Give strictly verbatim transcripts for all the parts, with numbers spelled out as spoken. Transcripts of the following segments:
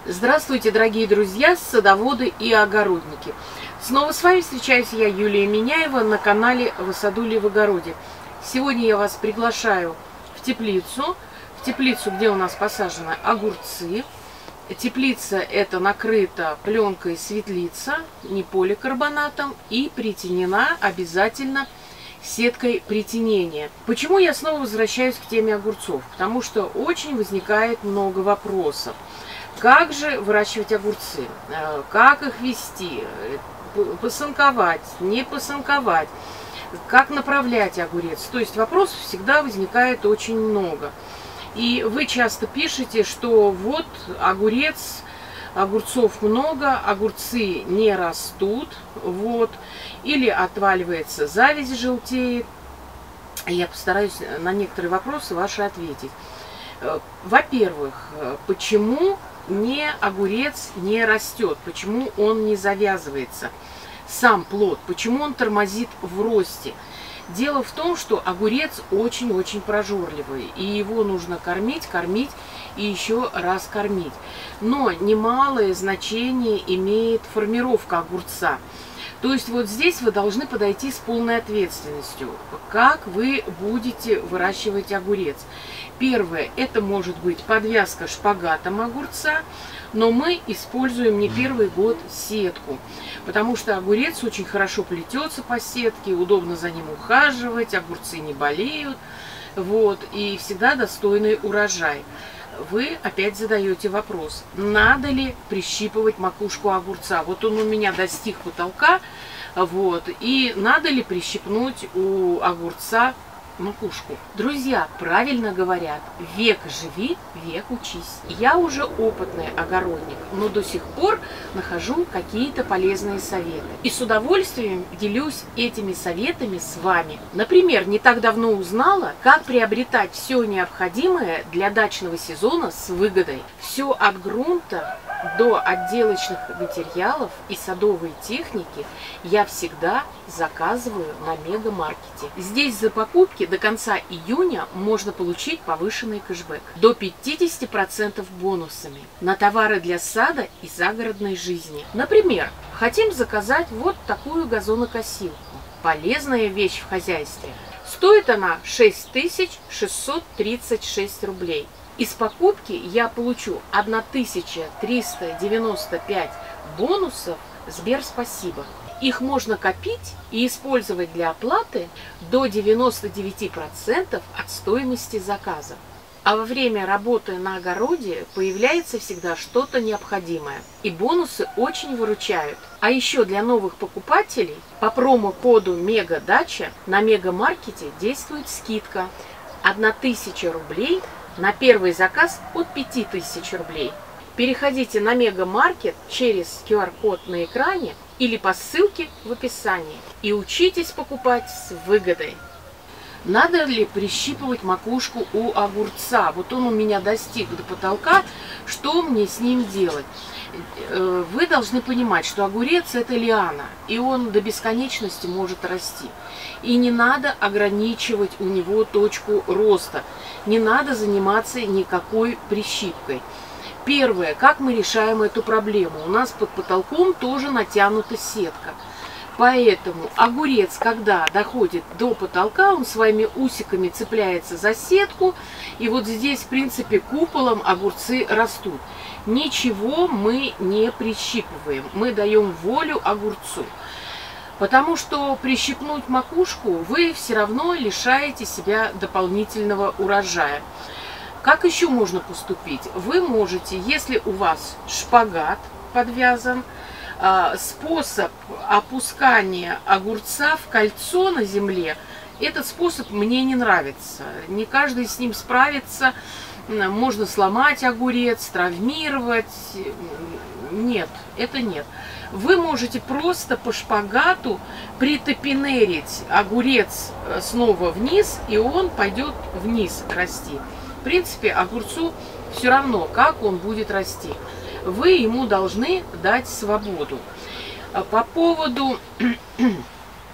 Здравствуйте, дорогие друзья, садоводы и огородники. Снова с вами встречаюсь я, Юлия Миняева, на канале «В саду ли в огороде». Сегодня я вас приглашаю в теплицу, в теплицу, где у нас посажены огурцы. Теплица эта накрыта пленкой светлица, не поликарбонатом, и притенена обязательно сеткой притенения. Почему я снова возвращаюсь к теме огурцов? Потому что очень возникает много вопросов. Как же выращивать огурцы? Как их вести? Посанковать? Не посанковать? Как направлять огурец? То есть вопросов всегда возникает очень много. И вы часто пишете, что вот огурец, огурцов много, огурцы не растут, вот, или отваливается зависть, желтеет. Я постараюсь на некоторые вопросы ваши ответить. Во-первых, почему не огурец не растет, почему он не завязывается, сам плод, почему он тормозит в росте? Дело в том, что огурец очень-очень прожорливый, и его нужно кормить, кормить и еще раз кормить. Но немалое значение имеет формировка огурца. То есть вот здесь вы должны подойти с полной ответственностью, как вы будете выращивать огурец. Первое, это может быть подвязка шпагатом огурца, но мы используем не первый год сетку, потому что огурец очень хорошо плетется по сетке, удобно за ним ухаживать, огурцы не болеют, вот, и всегда достойный урожай. Вы опять задаете вопрос, надо ли прищипывать макушку огурца. Вот он у меня достиг потолка, вот, и надо ли прищипнуть у огурца макушку. Друзья, правильно говорят, век живи, век учись. Я уже опытный огородник, но до сих пор нахожу какие-то полезные советы. И с удовольствием делюсь этими советами с вами. Например, не так давно узнала, как приобретать все необходимое для дачного сезона с выгодой. Все от грунта до отделочных материалов и садовой техники я всегда заказываю на Мегамаркете. Здесь за покупки до конца июня можно получить повышенный кэшбэк до пятидесяти процентов бонусами на товары для сада и загородной жизни. Например, хотим заказать вот такую газонокосилку. Полезная вещь в хозяйстве. Стоит она шесть тысяч шестьсот тридцать шесть рублей. Из покупки я получу тысячу триста девяносто пять бонусов Сберспасибо. Их можно копить и использовать для оплаты до девяноста девяти процентов от стоимости заказа. А во время работы на огороде появляется всегда что-то необходимое. И бонусы очень выручают. А еще для новых покупателей по промокоду МЕГАДАЧА на Мегамаркете действует скидка тысяча рублей на первый заказ от пяти тысяч рублей. Переходите на Мегамаркет через ку ар код на экране или по ссылке в описании и учитесь покупать с выгодой. Надо ли прищипывать макушку у огурца? Вот он у меня достиг до потолка, что мне с ним делать? Вы должны понимать, что огурец это лиана, и он до бесконечности может расти. И не надо ограничивать у него точку роста, не надо заниматься никакой прищипкой. Первое, как мы решаем эту проблему? У нас под потолком тоже натянута сетка. Поэтому огурец, когда доходит до потолка, он своими усиками цепляется за сетку. И вот здесь, в принципе, куполом огурцы растут. Ничего мы не прищипываем. Мы даем волю огурцу. Потому что прищипнуть макушку вы все равно лишаете себя дополнительного урожая. Как еще можно поступить? Вы можете, если у вас шпагат подвязан, способ опускания огурца в кольцо на земле, этот способ мне не нравится. Не каждый с ним справится. Можно сломать огурец, травмировать. Нет, это нет. Вы можете просто по шпагату притопинерить огурец снова вниз, и он пойдет вниз расти. В принципе, огурцу все равно, как он будет расти. Вы ему должны дать свободу. По поводу,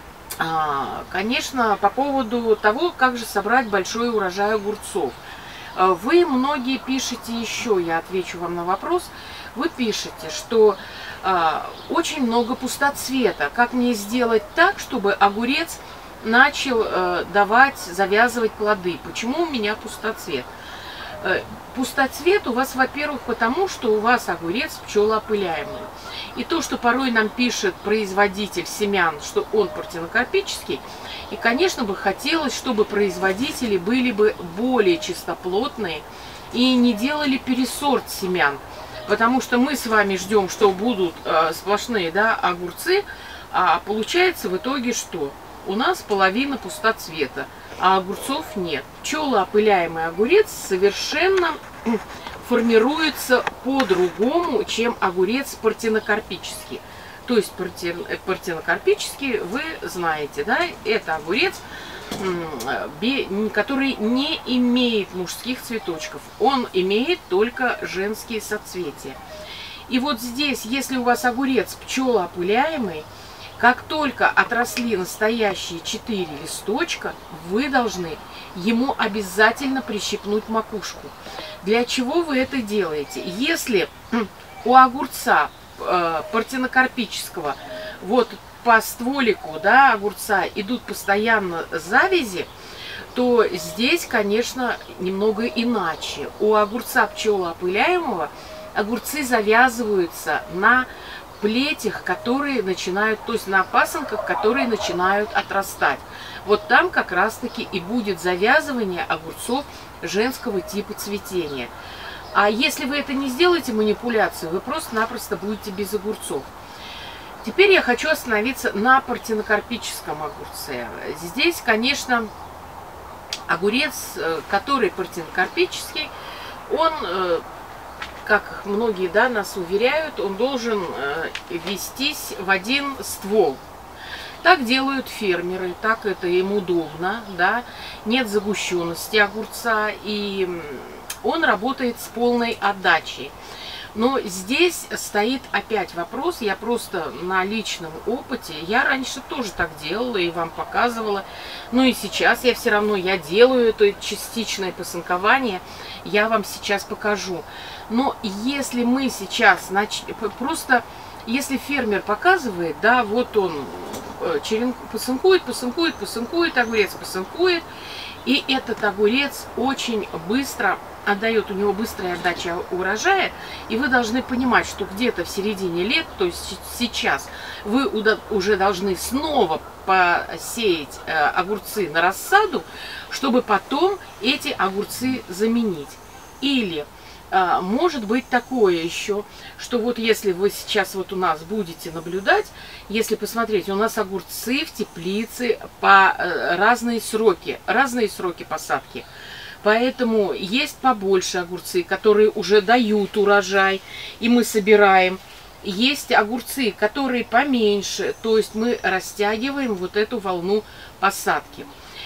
конечно, по поводу того, как же собрать большой урожай огурцов. Вы многие пишете еще, я отвечу вам на вопрос, вы пишете, что э, очень много пустоцвета. Как мне сделать так, чтобы огурец начал э, давать, завязывать плоды? Почему у меня пустоцвет? Э, пустоцвет у вас, во-первых, потому что у вас огурец пчелоопыляемый. И то, что порой нам пишет производитель семян, что он партенокарпический, и, конечно, бы хотелось, чтобы производители были бы более чистоплотные и не делали пересорт семян. Потому что мы с вами ждем, что будут э, сплошные, да, огурцы, а получается в итоге что? У нас половина пустоцвета, а огурцов нет. Пчелоопыляемый огурец совершенно формируется по-другому, чем огурец партенокарпический. То есть партенокарпический, вы знаете, да, это огурец, который не имеет мужских цветочков. Он имеет только женские соцветия. И вот здесь, если у вас огурец пчелоопыляемый, как только отросли настоящие четыре листочка, вы должны ему обязательно прищипнуть макушку. Для чего вы это делаете? Если у огурца э, партенокарпического вот по стволику, да, огурца идут постоянно завязи, то здесь, конечно, немного иначе. У огурца пчелоопыляемого огурцы завязываются на плетях, которые начинают, то есть на пасынках, которые начинают отрастать. Вот там как раз-таки и будет завязывание огурцов женского типа цветения. А если вы это не сделаете, манипуляцию, вы просто-напросто будете без огурцов. Теперь я хочу остановиться на партенокарпическом огурце. Здесь, конечно, огурец, который партенокарпический, он, как многие, да, нас уверяют, он должен вестись в один ствол. Так делают фермеры, так это им удобно, да, нет загущенности огурца, и он работает с полной отдачей. Но здесь стоит опять вопрос, я просто на личном опыте, я раньше тоже так делала и вам показывала, ну и сейчас я все равно, я делаю это частичное посынкование, я вам сейчас покажу. Но если мы сейчас, нач... просто, если фермер показывает, да, вот он черенку посынкует, посынкует, посынкует, огурец посынкует, и этот огурец очень быстро отдает, у него быстрая отдача урожая, и вы должны понимать, что где-то в середине лет, то есть сейчас, вы уже должны снова посеять огурцы на рассаду, чтобы потом эти огурцы заменить. Или может быть такое еще, что вот если вы сейчас вот у нас будете наблюдать, если посмотреть, у нас огурцы в теплице по разные сроки, разные сроки посадки. Поэтому есть побольше огурцы, которые уже дают урожай, и мы собираем. Есть огурцы, которые поменьше, то есть мы растягиваем вот эту волну посадки.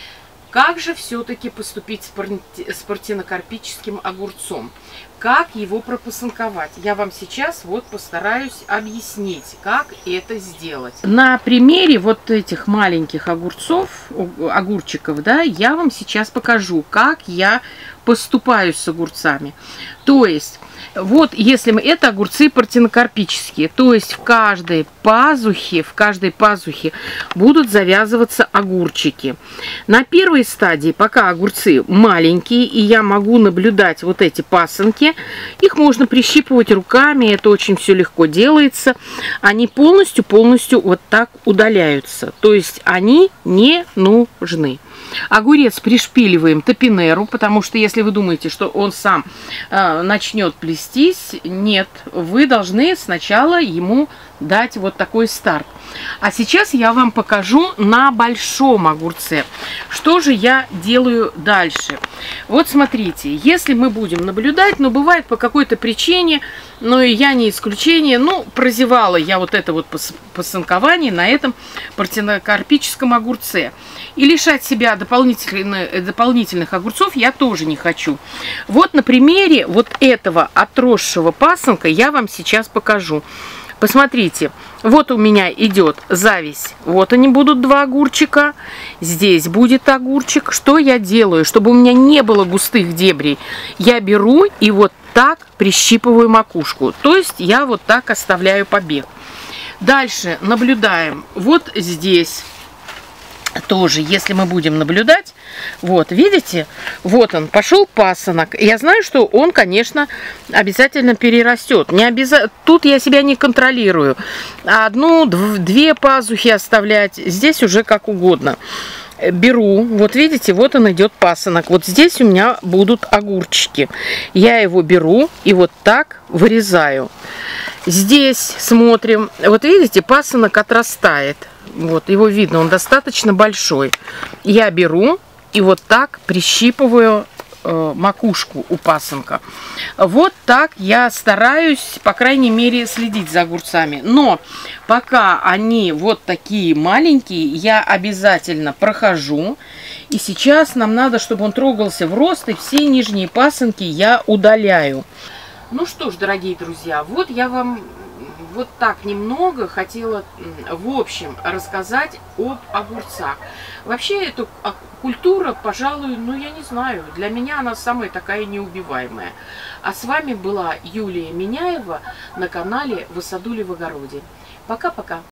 Как же все-таки поступить с партенокарпическим огурцом? Как его пропосынковать? Я вам сейчас вот постараюсь объяснить, как это сделать. На примере вот этих маленьких огурцов, огурчиков, да, я вам сейчас покажу, как я поступаю с огурцами. То есть, вот если мы, это огурцы партенокарпические, то есть в каждой пазухе, в каждой пазухе будут завязываться огурчики. На первой стадии, пока огурцы маленькие, и я могу наблюдать вот эти пасынки, их можно прищипывать руками, это очень все легко делается. Они полностью-полностью вот так удаляются, то есть они не нужны. Огурец пришпиливаем топинеру, потому что если вы думаете, что он сам э, начнет плестись, нет, вы должны сначала ему дать вот такой старт. А сейчас я вам покажу на большом огурце, что же я делаю дальше. Вот смотрите, если мы будем наблюдать, но бывает по какой-то причине, но и я не исключение, ну, прозевала я вот это вот посынкование на этом партенокарпическом огурце. И лишать себя дополнительных, дополнительных огурцов я тоже не хочу. Вот на примере вот этого отросшего пасынка я вам сейчас покажу. Посмотрите, вот у меня идет зависть. Вот они будут два огурчика. Здесь будет огурчик. Что я делаю? Чтобы у меня не было густых дебрей, я беру и вот так прищипываю макушку. То есть я вот так оставляю побег. Дальше наблюдаем. Вот здесь тоже, если мы будем наблюдать, вот, видите, вот он, пошел пасынок. Я знаю, что он, конечно, обязательно перерастет. Не обяза... Тут я себя не контролирую. Одну, две пазухи оставлять, здесь уже как угодно. Беру, вот видите, вот он идет пасынок. Вот здесь у меня будут огурчики. Я его беру и вот так вырезаю. Здесь смотрим, вот видите, пасынок отрастает. Вот, его видно, он достаточно большой. Я беру и вот так прищипываю э, макушку у пасынка. Вот так я стараюсь, по крайней мере, следить за огурцами. Но пока они вот такие маленькие, я обязательно прохожу. И сейчас нам надо, чтобы он трогался в рост, и все нижние пасынки я удаляю. Ну что ж, дорогие друзья, вот я вам... Вот так немного хотела в общем рассказать об огурцах. Вообще эта культура, пожалуй, ну я не знаю, для меня она самая такая неубиваемая. А с вами была Юлия Миняева на канале «В саду ли в огороде». Пока-пока.